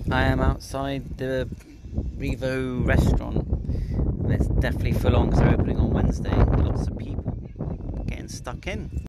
I am outside the Revo restaurant, and it's definitely full on because they're opening on Wednesday. Lots of people getting stuck in.